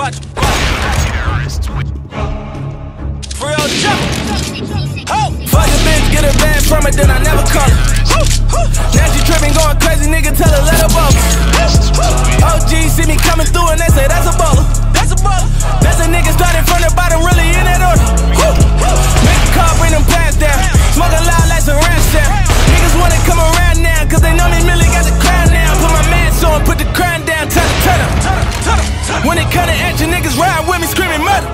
watch. For real jump. Fuck a bitch, get a bag from it, then I never call her. Now she tripping, going crazy, nigga, tell her let her ball. OG see me coming through and they say that's a baller. That's a baller. That's a nigga started from the bottom, really in that order. Make a car, bring them pants down. Smoking loud like some ranch down. Niggas wanna come around now, cause they know me really got the crown now. Put my mask on, put the crown down, turn up. When it come to action, niggas ride with me screaming murder.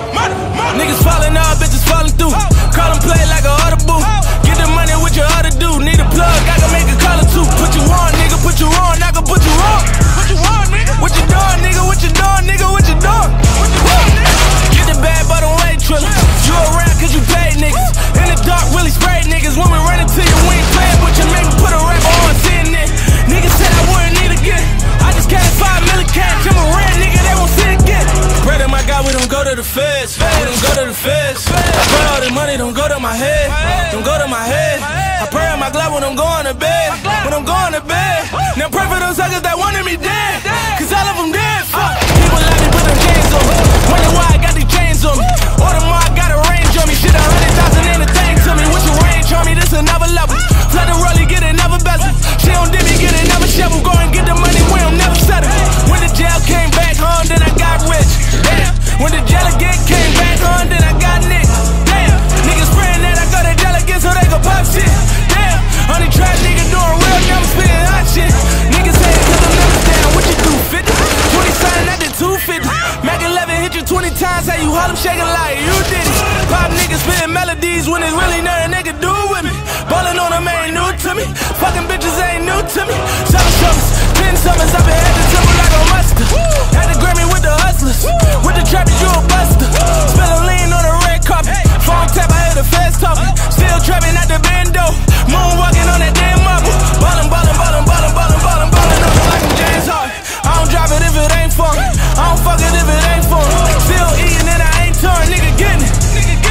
Niggas falling off, bitches falling through. Call them play like a audible. Get the money with your other dude. Need a plug, I can make a call or two. Put you on, nigga, put you on, I can put you on. Put you on, nigga. What you doing, nigga? What you doing, nigga? What you doing? What you doing, nigga? Get the bad by the way, Triller. You around cause you paid niggas. In the dark, really sprayed niggas. When we run into you, we ain't playing with you. Make me put a rapper on CNN. Niggas said I wouldn't need again. I just counted 5 million cash. I'm a red nigga, they won't see again. Brother, my God, we don't go to the feds. We don't go to the feds. I pray all the money don't go to my head. Don't go to my head. I pray on my glove when I'm going to bed. When I'm going to bed. Now pray for those suckers that wanted me dead. Cause all of them dead. Fuck. People like me put them chains on me. Wonder why I got these chains on me. Order more, I got a range on me. Shit, 100,000 ain't a thing to me. With your range on me, this another level. Flood the rollie, get another bezel. She don't dip me, get another shovel. Go and get the money, we don't never settle. When the jail came back home, then I got rich. Damn. When the jail again came back home, then I got niggas. Damn. Niggas praying that I go to jail again so they gon' pop shit. Damn. Only trap nigga doing real, never spitting hot shit. Niggas say it cause I'm never down. What you do, 50? 20 sign, I did 250. Mac 11 hit you 20 times, how you hold them shaking like you did it. Pop niggas spitting melodies when it's really nothing they can do with me. Ballin' on them ain't new to me. Fucking bitches ain't new to me. 7 summers, 10 summers, I've been at the temple like a monster. Had to Grammy with the hustlers. With the trappers, you a buster. Spillin' lean on the red carpet. Phone tap, I hear the feds talking. Still trapping at the bando. Moonwalking on that damn marble. Ballin', ballin', ballin', ballin', ballin', ballin', ballin' on them like I'm James Harden. I don't drive it if it ain't for me. I don't fuck it if it ain't for me. Still eating and I ain't torn, nigga getting it.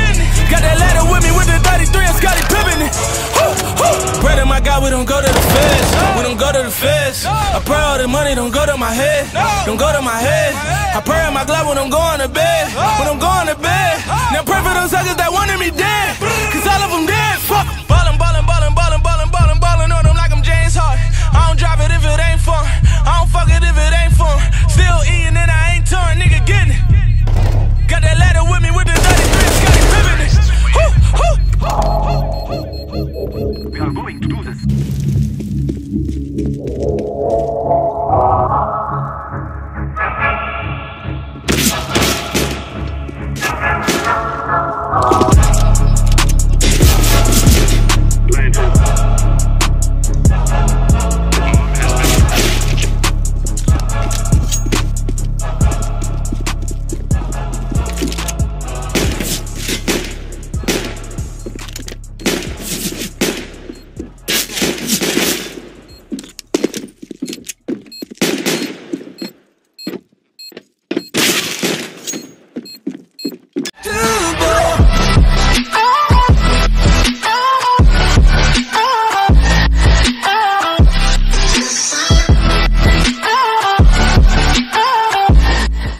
Got that ladder with me with the 33 and Scottie Pippen it. Brother, my God, we don't go to the feds. We don't go to the feds. I pray all the money don't go to my head. Don't go to my head. I pray on my glove when I'm going to bed. When I'm going to bed. Now pray for those suckers that wanted me dead. Cause all of them dead. Fuck. Ballin', ballin', ballin', ballin', ballin', ballin', ballin' on them like I'm James Harden. I don't drive it if it ain't for me. I don't fuck it if it ain't for me. Still eating and I